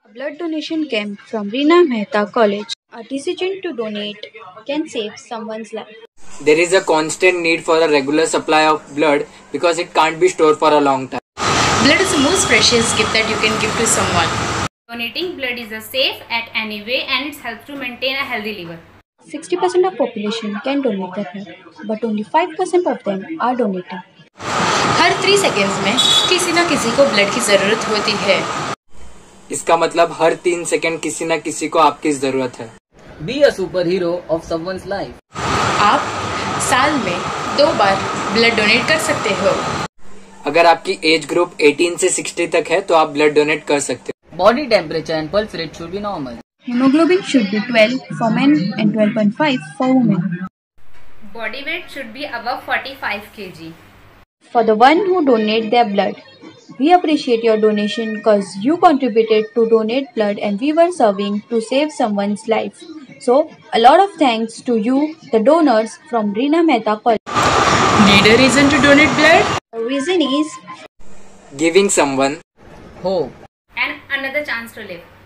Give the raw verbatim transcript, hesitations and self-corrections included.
Blood donation camp from Reena Mehta College. A decision to donate can save someone's life. There is a constant need for a regular supply of blood because it can't be stored for a long time. Blood is the most precious gift that you can give to someone. Donating blood is a safe at any way and it helps to maintain a healthy liver. sixty percent of population can donate their blood, but only five percent of them are donating. हर three seconds में किसी न किसी को blood की जरूरत होती है. इसका मतलब हर तीन सेकंड किसी न किसी को आपकी जरूरत है. Be a superhero of someone's life. आप साल में दो बार ब्लड डोनेट कर सकते हो. अगर आपकी एज ग्रुप अठारह से साठ तक है तो आप ब्लड डोनेट कर सकते हो. Body temperature and pulse rate should be normal. Hemoglobin should be twelve for men and twelve point five for women. Body weight should be above forty-five kilograms. For the one who donate their blood, we appreciate your donation cause you contributed to donate blood and we were serving to save someone's life. So, a lot of thanks to you, the donors from Reena Mehta College. Need a reason to donate blood? The reason is Giving someone Hope. And another chance to live.